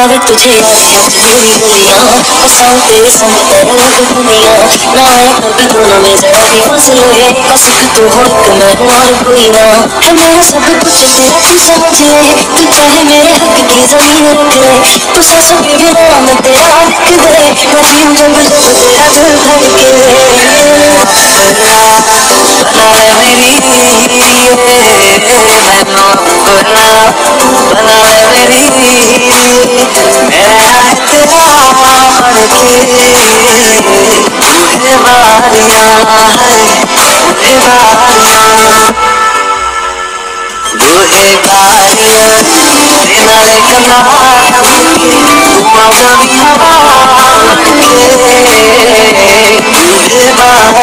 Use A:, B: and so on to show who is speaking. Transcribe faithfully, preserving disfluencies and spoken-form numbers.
A: वे तुझे याद है मेरी गलियां बसाऊं तेरे संग तेरे लग दुनिया ना आए कभी दोनों में जरा भी फासले बस तू हो एक मैं हूँ और कोई ना है मेरा सब कुछ तेरा तू समझ ले तू चाहे मेरे हक की जमीन रख ले तू सांसों में भी नाम तेरा लिख दे मैं जीऊं जब जब तेरा दिल धड़के बना ले मेरी मैनू बना बना ले मेरी मेरा तेरा बन के हे बारियां हे बारियां दुहे बारियां ते नाले कन्ना तू आजा दी हवा बन के हे बारियां